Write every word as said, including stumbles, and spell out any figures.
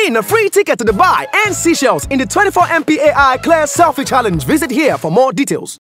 Win a free ticket to Dubai and Seychelles in the twenty-four M P A I Clear Selfie Challenge. Visit here for more details.